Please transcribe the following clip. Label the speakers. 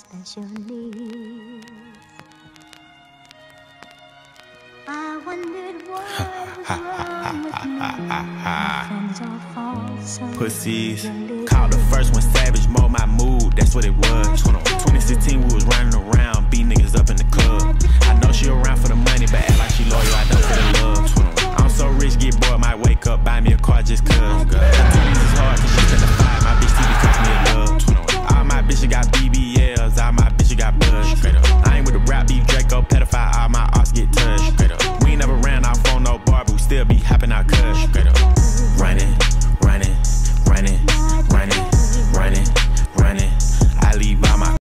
Speaker 1: special needs. I wondered what was wrong with me. My friends all false.
Speaker 2: Pussies. Called the first one savage, mold my mood, that's what it was. 2016, we was running around, beat niggas up in the club. I know she around for the money, but act like she loyal, I don't for the love. I'm so rich, get bored, might wake up, buy me a car just cuz. Her titties is hard, cause she spent the five, my bitch TV cost me a love. All my bitches got BB